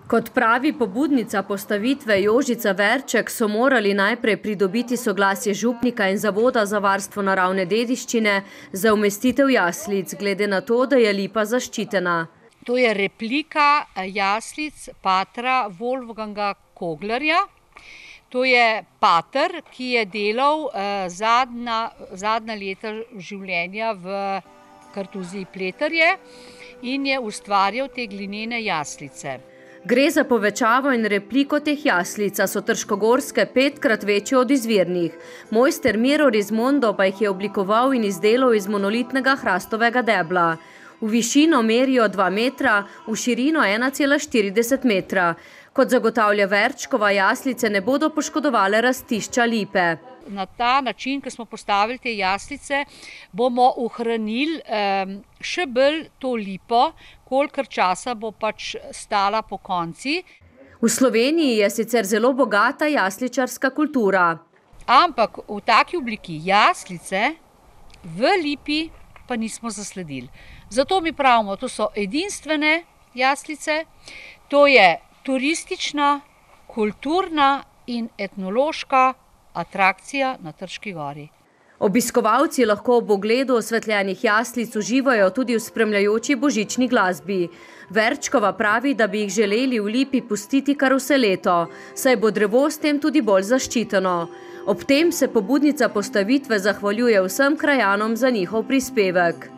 Kot pravi pobudnica postavitve Jožica Verček, so morali najprej pridobiti soglasje župnika in Zavoda za varstvo naravne dediščine za umestitev jaslic, glede na to, da je lipa zaščitena. To je replika jaslic patra Wolfganga Koglerja. To je pater, ki je delal zadnja leta življenja v kartuziji Pleterje in je ustvarjal te glinene jaslice. Gre za povečavo in repliko teh jaslic, so trškogorske 5-krat večje od izvirnih. Mojster Miro Rizmondo pa jih je oblikoval in izdelal iz monolitnega hrastovega debla. V višino merijo 2 metra, v širino 1,40 metra. Kot zagotavlja Verčkova, jaslice ne bodo poškodovale rastišča lipe. Na ta način, ko smo postavili te jaslice, bomo ohranili še bolj to lipo, kolikor časa bo pač stala po konci. V Sloveniji je sicer zelo bogata jasličarska kultura. Ampak v taki obliki jaslice v lipi pa nismo zasledili. Zato mi pravimo, to so edinstvene jaslice, to je turistična, kulturna in etnološka atrakcija na Trški gori. Obiskovalci lahko ob ogledu osvetljenih jaslic uživajo tudi v spremljajoči božični glasbi. Verčkova pravi, da bi jih želeli v lipi pustiti kar vse leto, saj bo drevo s tem tudi bolj zaščiteno. Ob tem se pobudnica postavitve zahvaljuje vsem krajanom za njihov prispevek.